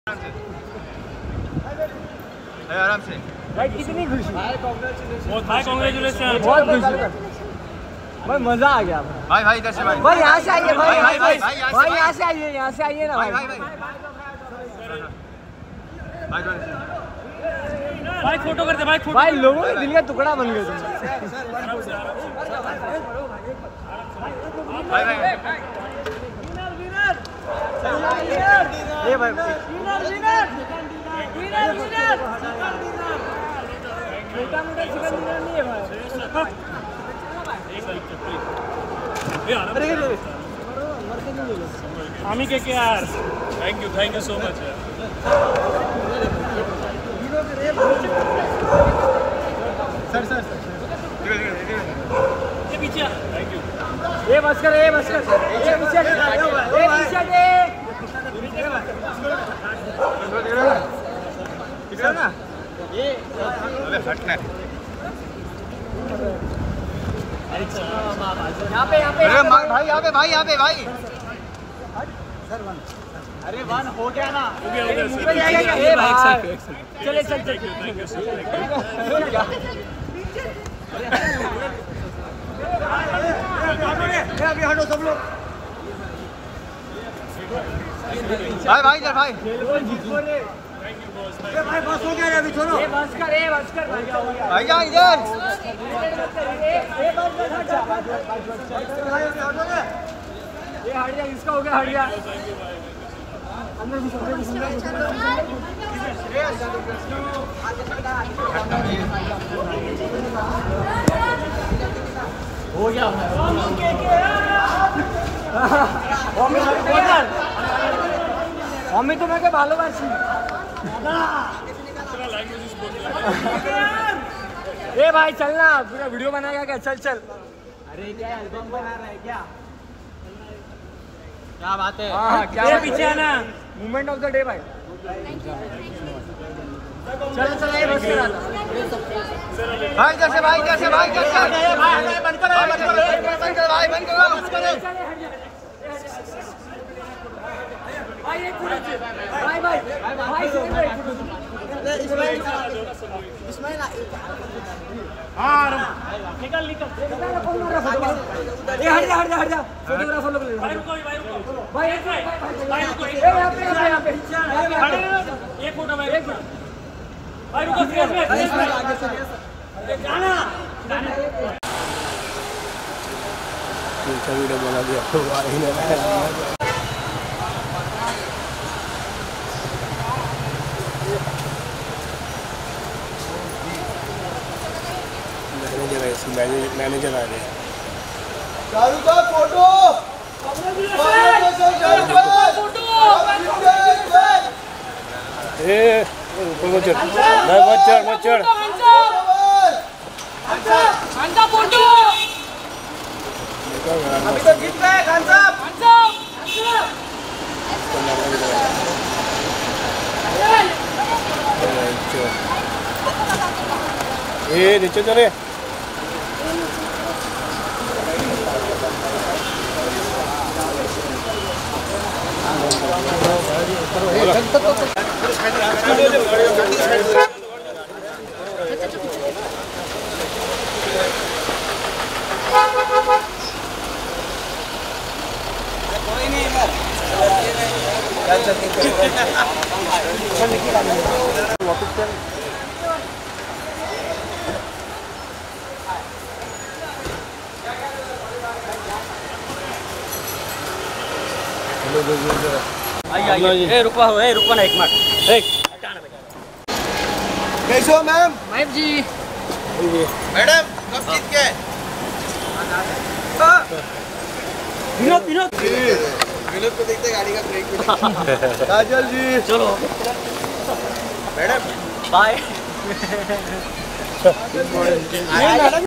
आराम से भाई कितनी खुशी भाई कांग्रेचुलेशन बहुत खुशी भाई मजा आ गया भाई भाई इधर से भाई भाई यहाँ से आइए भाई भाई यहाँ से आइए ना भाई भाई भाई फोटो करते भाई फोटो भाई लोगों के दिल का टुकड़ा बन गए तुम भाई भाई ये भाई मोटा मोटा चिकन डिनर नहीं है भाई आमी के यार थैंक यू सो मच यार सर ये पीछे थैंक यू ये बस कर ये पीछे ना ये हटना यहाँ पे भाई यहाँ पे भाई अरे वन हो गया ना हो गया चले चल थैंक यू अभी हटो सब लोग भाई इधर भाई भाई बस हो गया रे अभी छोड़ो बस कर भाई जा इधर ये हट गया इसका हो गया हट गया अंदर हो गया আমি তোমাকে ভালোবাসি ए भाई चलना पूरा वीडियो बनाएगा क्या चल अरे क्या एल्बम बना रहा है क्या बात है क्या पीछे आना मूवमेंट ऑफ द डे भाई चल ये बस करा भाई इधर से भाई बंद करो इस्माइल हां निकल ये हट जा फोटोग्राफर लोग भाई रुको भाई रुको यहाँ पे एक फोटो भाई रुको जाना वीडियो बना दिया तो भाई ने मैनेजर आ गए चालू का फोटो ऊपर मत चढ़ अभी तो जीत गए खान साहब नीचे चले कोई नहीं रुकवा ना एक मिनट कैसे हो मैम जी मैडम कब जीत गए विनोद को देखते गाड़ी का ब्रेक काजल जी चलो मैडम बाय